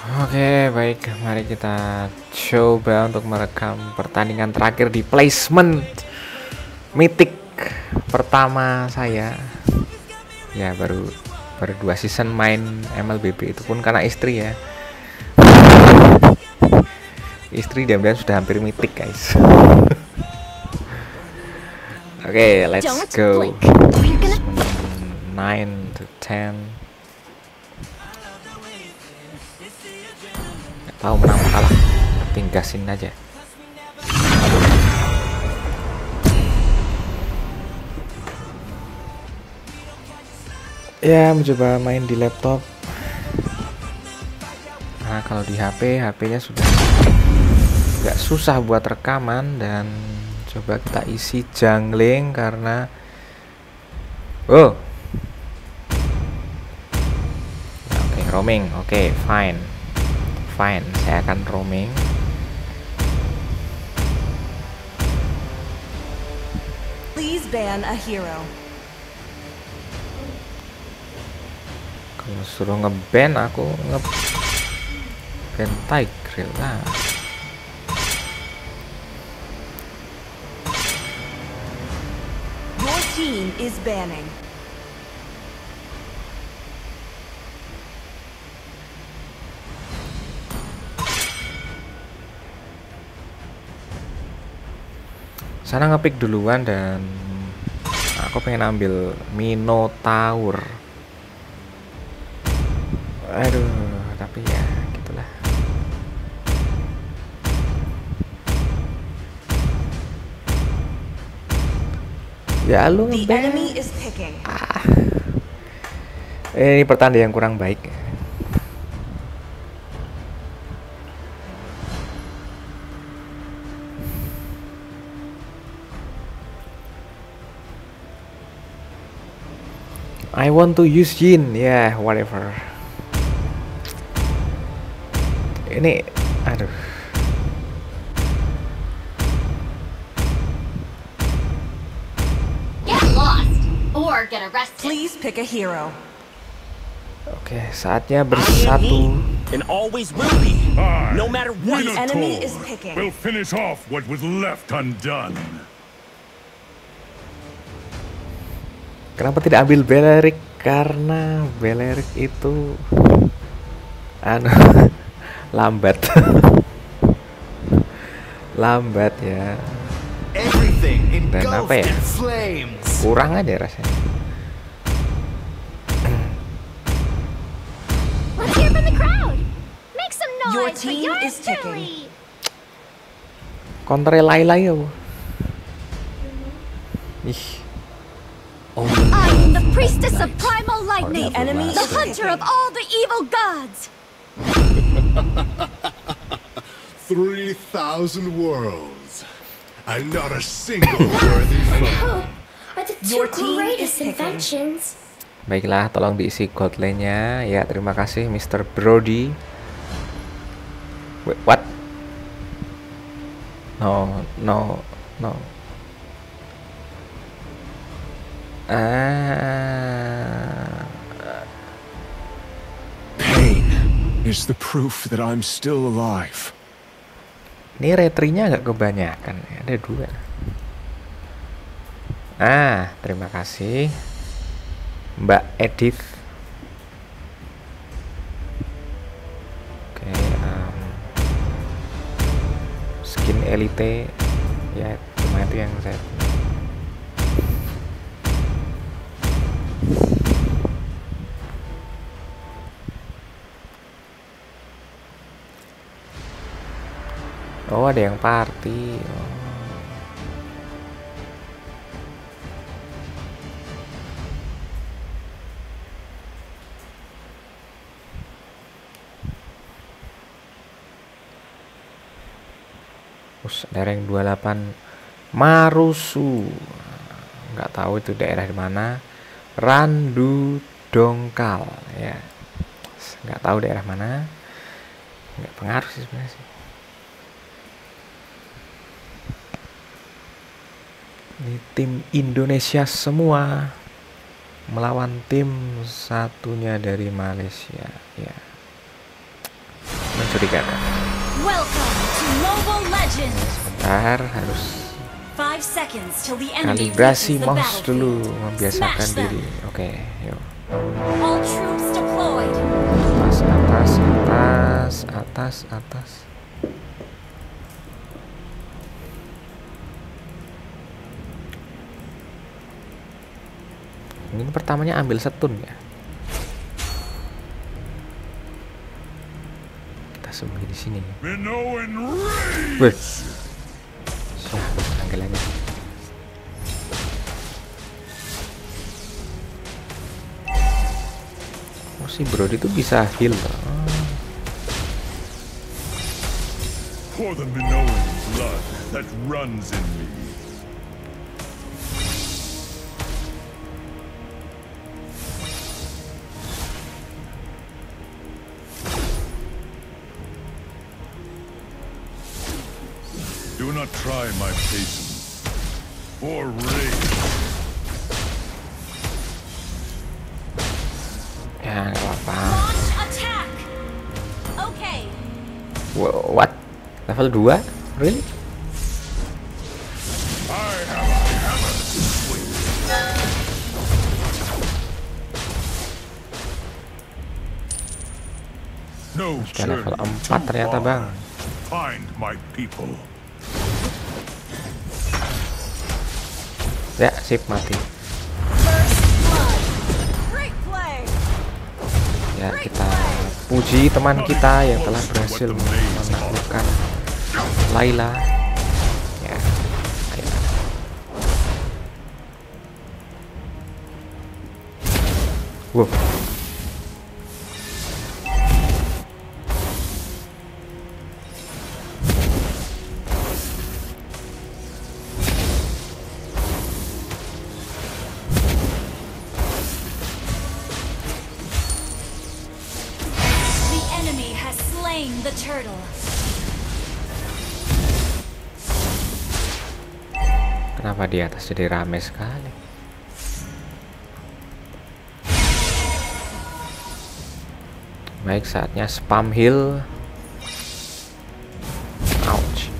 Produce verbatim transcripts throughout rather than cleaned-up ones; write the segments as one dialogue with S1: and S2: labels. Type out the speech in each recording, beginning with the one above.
S1: Oke, baik, mari kita coba untuk merekam pertandingan terakhir di placement Mythic pertama saya. Ya, baru baru dua season main M L B B, itu pun karena istri ya. Istri diam-diam sudah hampir Mythic, guys. Oke, okay, let's go. nine to ten. Tahu menang kalah, tapi gasin aja. Ya, mencoba main di laptop. Nah, kalau di H P, H P-nya sudah agak susah buat rekaman, dan coba kita isi jungling karena oh, oke, okay, roaming, oke, okay, fine. Fine, saya akan roaming.
S2: Please ban a hero.
S1: Kalau suruh ngeban, aku ngeban Tigreal lah.
S2: Your team is banning.
S1: Sana ngepick duluan dan aku pengen ambil Minotaur. Aduh, tapi ya gitulah. Ya lu ngeband. Ah. Eh, ini pertanda yang kurang baik. I want to use Yin, ya, yeah, whatever. Ini, aduh.
S3: Get lost or get arrested.
S2: Please pick a hero.
S1: Oke, saatnya bersatu.
S4: And always will be. No matter what.
S2: The enemy is picking.
S5: We'll finish off what was left undone.
S1: Kenapa tidak ambil Beleric? Karena Beleric itu anu lambat. Lambat ya. Dan apa ya? Kurang aja rasanya.
S3: Let's hear from the crowd. Make some noise
S2: Your
S3: for
S2: team
S3: yours
S2: is ticking.
S3: truly.
S1: Kontre Layla ya. Ih.
S3: I'm the priestess of primal lightning,
S2: The enemy
S3: the
S2: is
S3: hunter of all the evil gods.
S6: Three thousand worlds, and not a single worthy foe.
S2: Your team is picking.
S1: Baiklah, tolong diisi gold lane-nya. Ya, terima kasih mister Brody. Wait, what? No, no, no. Ah.
S6: Pain is the proof that I'm still alive.
S1: Ini retrinya agak kebanyakan, ada dua. Ah, terima kasih Mbak Edith. Oke, um, skin elite ya, cuma itu yang saya. Oh, ada yang party. Oh. Us, ada rank dua puluh delapan Marusu. Nggak tahu itu daerah di mana. Randu Dongkal ya. Nggak tahu daerah mana. Nggak pengaruh sih sebenarnya sih. Ini tim Indonesia semua melawan tim satunya dari Malaysia ya. mencurigakan.
S3: Welcome to Mobile Legends.
S1: Sebentar, harus
S3: Five seconds till the enemy
S1: kalibrasi
S3: reaches the
S1: mouse dulu,
S3: battlefield.
S1: membiasakan
S3: Smash them.
S1: diri. Oke, yuk.
S3: All troops deployed.
S1: Atas, atas, atas, atas, atas. Ini pertamanya ambil setun ya. Kita sembunyi di sini.
S5: Minoan rage!
S1: Wih. Siapa panggilannya? Oh, si Brody itu bisa heal. Oh.
S5: For the Minoan blood that runs in me. Do not try my patience or rage.
S1: Ya, nggak apa-apa.
S3: Launch attack. Okay.
S1: Wow, what? Level dua? Really?
S5: I have a hammer to swing. No
S1: Sudah level
S5: journey
S1: empat
S5: too
S1: ternyata,
S5: far.
S1: Bang.
S5: Find my people.
S1: Ya, sip, mati.
S3: First blood. Great play.
S1: Ya, kita puji teman kita yang telah berhasil menaklukkan Layla. Ya, ayo. Wow.
S3: The enemy has slain the turtle.
S1: Kenapa di atas jadi rame sekali? Baik, saatnya spam heal. Ouch.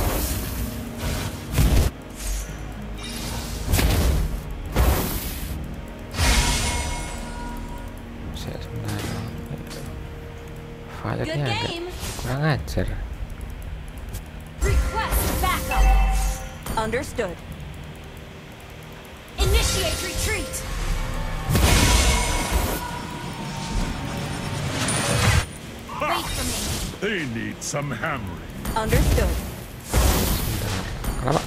S1: Saya sebenarnya Violetnya
S3: Good
S1: agak
S3: game.
S1: kurang ajar.
S3: Request backup.
S2: Understood.
S3: Initiate retreat. Wait for me.
S5: They need some hammering.
S2: Understood.
S1: Kenapa?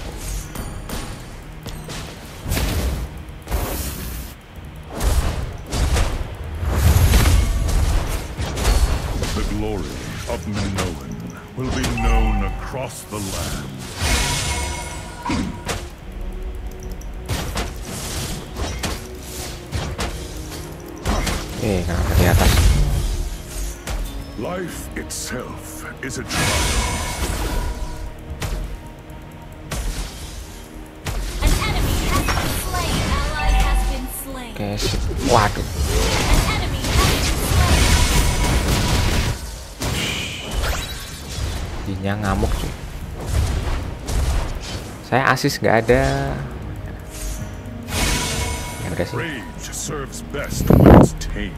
S5: The glory of Minoan will be known across the land.
S1: Eh, kenapa di atas?
S5: Life itself is a trial.
S3: An enemy has been slain. Ally has been slain.
S1: Oke, sip. Waduh.
S3: An enemy has been slain.
S1: Dinya ngamuk cuy. Saya asis nggak ada. Ya udah sih.
S5: Rage serves best when it's tamed.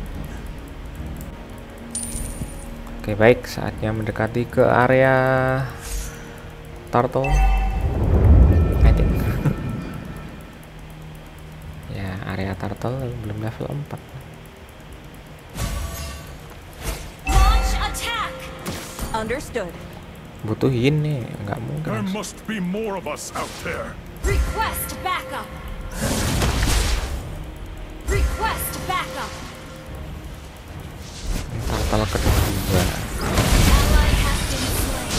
S1: Oke, baik, saatnya mendekati ke area turtle. I think. Ya, area turtle belum level empat.
S3: Launch attack.
S2: Understood.
S1: Butuhin nih, nggak
S5: There
S1: mungkin.
S5: must be more of us out there.
S3: Request backup. Request backup.
S1: Turtle kedua.
S3: Ally has been slain.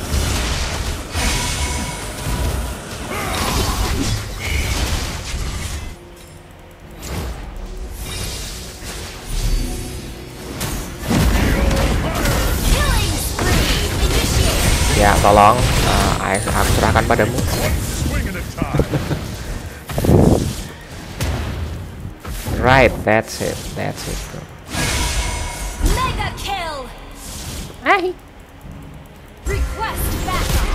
S3: Killing spree. Initiate.
S1: Ya, tolong, uh, aku serahkan padamu.
S5: Swing at a time.
S1: Right, that's it, that's it, bro.
S3: Mega kill.
S1: Hai.
S3: Request backup.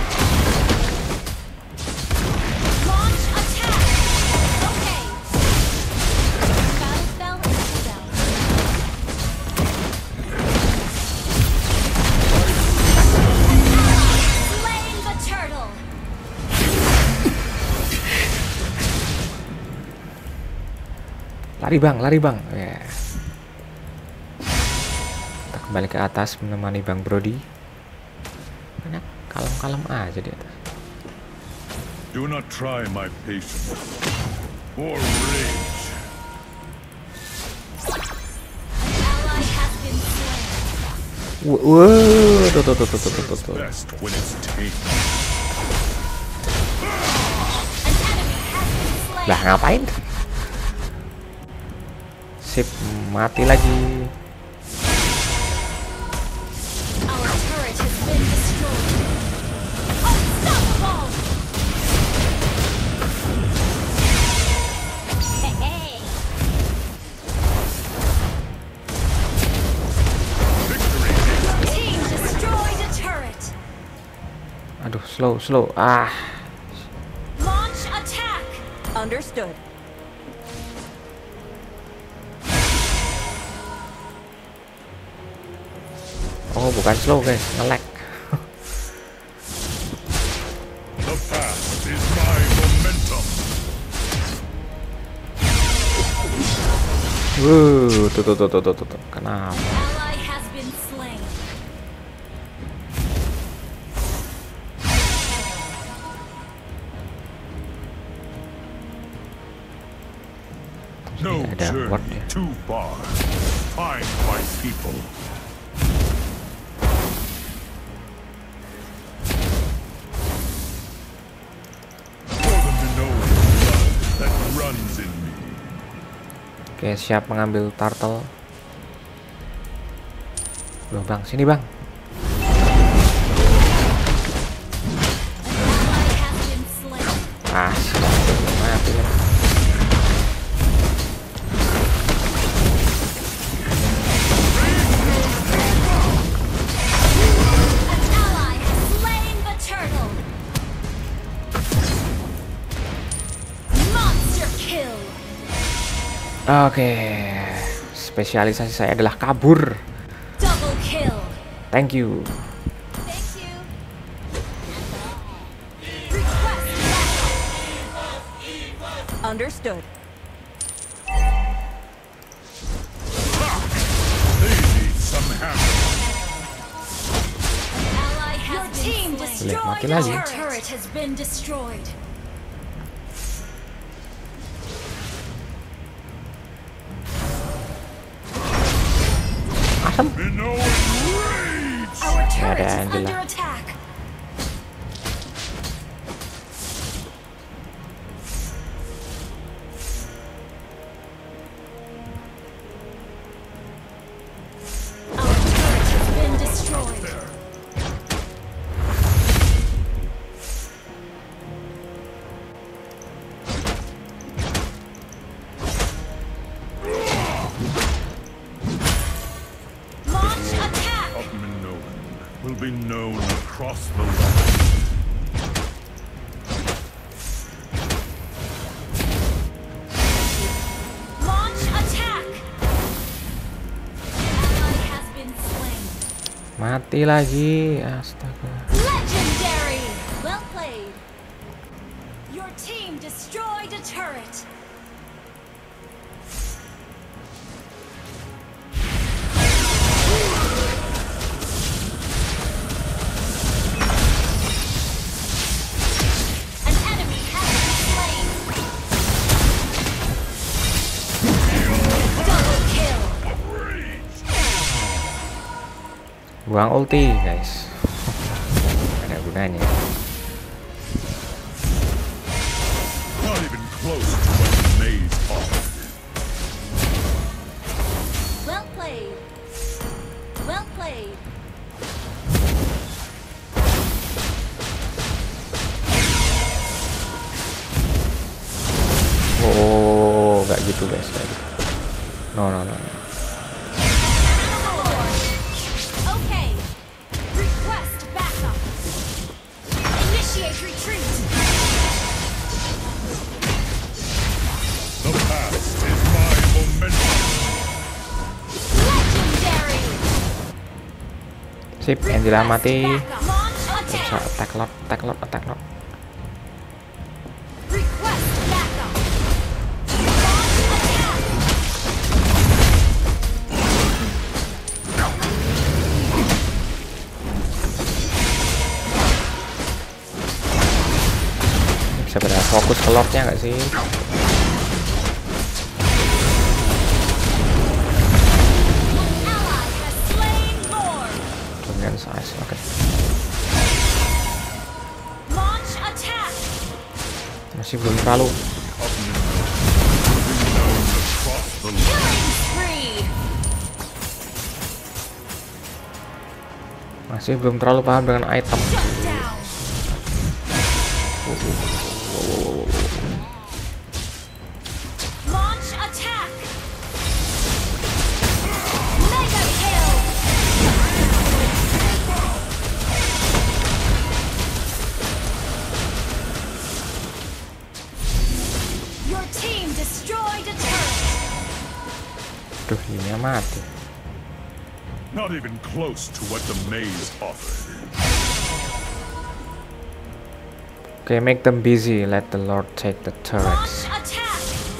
S3: Launch attack. Okay. Battle spell is cooldown. Slaying the turtle.
S1: Lari bang, lari bang. Ya. Kita kembali ke atas menemani Bang Brody. Banyak kalem-kalem aja di atas.
S5: Do not try my patience or rage.
S3: Ally has been slain.
S1: Wow, tuh tuh tuh tuh tuh tuh tuh, tuh.
S5: Best when it's tamed.
S3: An enemy has been slain.
S1: Lah ngapain? Sip, mati lagi.
S3: Our turret has been destroyed. Unstoppable! Hey, hey. Your team destroyed a turret.
S1: Aduh, slow, slow. Ah,
S3: Launch attack.
S2: Understood.
S1: oh bukan slow guys, nge-lag.
S5: The past is my momentum.
S1: Wuh, tuh tuh tuh tuh tuh tuh, tuh. Kenapa?
S3: Ally has been slain.
S5: No
S1: Ada what
S5: journey
S1: ya?
S5: too far. Find my people. For the Minoan blood that runs in me.
S1: Oke, siap mengambil turtle. Loh bang, sini bang.
S3: Ally has been slain.
S1: Ah, siap. Mati lah.
S3: An ally has slain the turtle. Monster kill.
S1: Oke, spesialisasi saya adalah kabur.
S3: Double kill.
S1: Thank you.
S3: Thank you. Request backup.
S2: Understood.
S5: They need some hammer.
S3: Ally has Your team destroyed.
S1: mati lagi.
S3: Our turret has been destroyed.
S5: Minoan rage.
S3: Our turret
S1: ada
S3: is
S1: Angela.
S3: under attack. Our turret has been destroyed. Launch attack.
S5: Of Minoan will be known across the land.
S3: Launch attack. Ally has been slain.
S1: Mati lagi, astaga.
S3: Legendary. Well played. Your team destroyed a turret. An enemy has been slain. Double kill.
S1: Buang ulti guys. Ada gunanya.
S5: Not even close to what Maze offered.
S3: Well played. Well played.
S1: Oh, nggak gitu guys, nggak gitu. No, no, no. no.
S3: Okay. Request backup.
S1: Sip, Angela mati.
S3: Launch
S1: Bisa
S3: attack.
S1: attack lot, attack lot, attack lot.
S3: Request backup. Launch attack.
S1: Bisa pada fokus ke lotnya nggak sih?
S3: Ally has slain Lord.
S1: Dominan size, oke.
S3: Launch attack.
S1: Masih belum terlalu.
S3: Killing spree.
S1: Masih belum terlalu paham dengan item.
S3: Shut down. Launch attack. Mega kill. Your team destroyed a turret.
S1: Duh, ini mati.
S5: Not even close to what the maze offered.
S1: Okay, make them busy. Let the Lord take the turrets.
S3: Launch attack.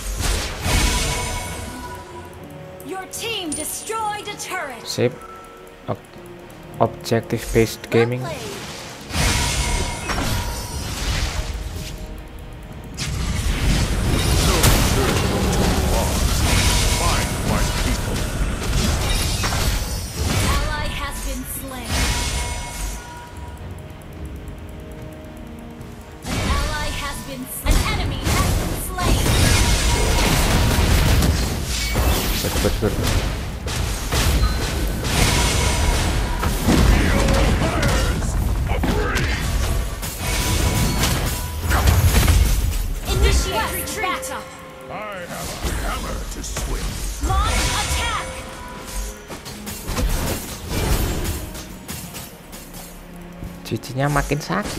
S3: Your team destroyed a turret.
S1: Sip. Ob Objective-based gaming.
S3: Well played.
S5: Find my people.
S3: Ally has been slain. An ally has been slain. An enemy has been slain.
S1: Good, good, good.
S3: Initiate retreat.
S5: I have a hammer to swing.
S3: Launch attack.
S1: Cicinya makin sakit.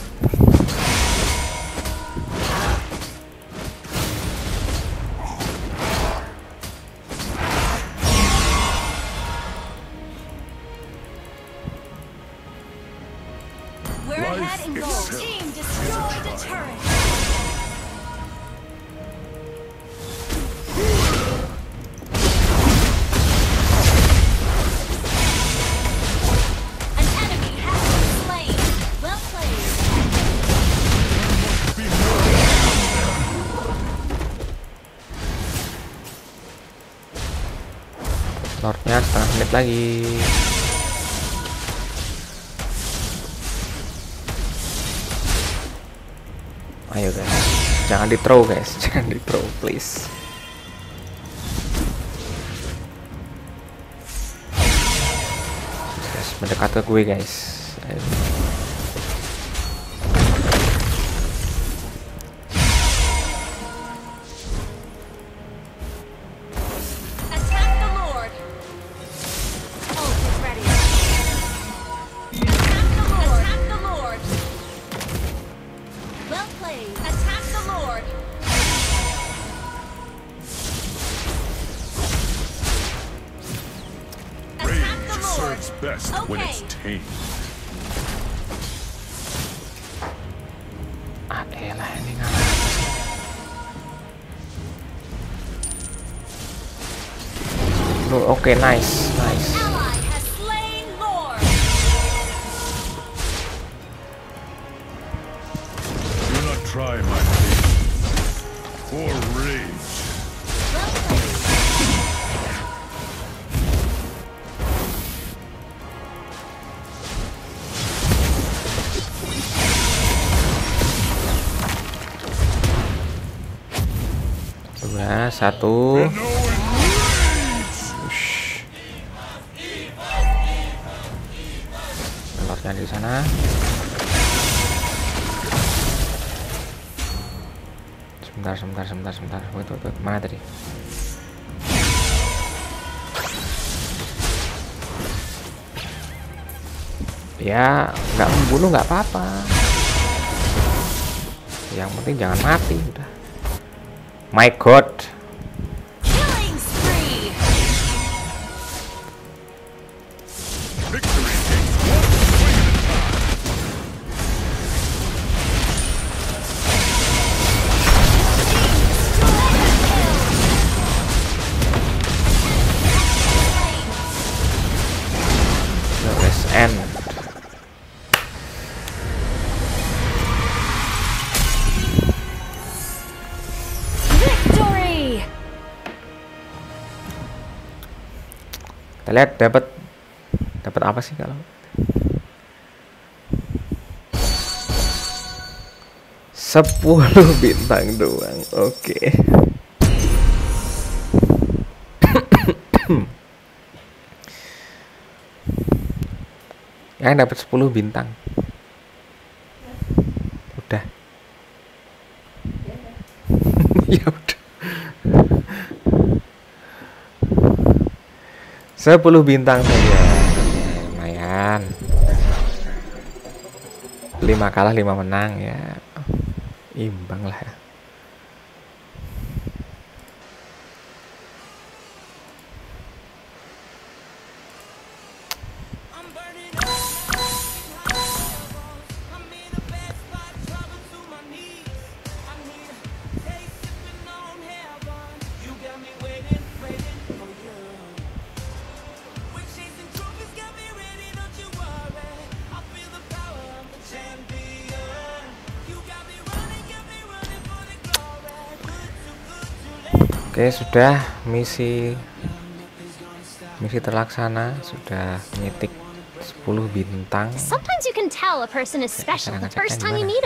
S3: We're
S5: Life
S3: ahead in goal.
S5: itself
S3: Team
S5: is a
S3: destroyed a
S5: trial.
S3: turret. An enemy has been slain. Well played.
S1: Lordnya setengah menit lagi. Ayo guys, jangan di throw guys, jangan di throw please. Guys, mendekat ke gue guys. Ayo.
S3: Attack the Lord. Ult is ready. Attack the Lord. Attack the Lord. Well played. Attack the Lord. Attack
S5: Rage
S3: the Lord.
S5: serves best when it's
S3: Okay.
S5: tamed.
S1: Ah elah ini ngalah. Loh, oke nice, nice.
S3: Ally has slain Lord.
S5: Do not try my patience or rage.
S3: Well played.
S1: Dua, satu. Lordnya di sana. Sebentar, sebentar, sebentar, sebentar. Wait, wait, wait. Mana tadi? Ya, nggak membunuh nggak apa-apa. Yang penting jangan mati udah. My God.
S3: Killing spree.
S5: Victory takes one
S1: end.
S3: Victory!
S1: Kita lihat dapat dapat apa sih kalau sepuluh bintang doang. Oke. Okay. Yang dapat sepuluh bintang. Udah. Ya udah. sepuluh bintang saja. Lumayan. lima kalah lima menang ya. Imbang lah ya. Oke, sudah misi misi terlaksana, sudah mitik sepuluh bintang.
S3: Sometimes you can tell a person is special the first time you meet them.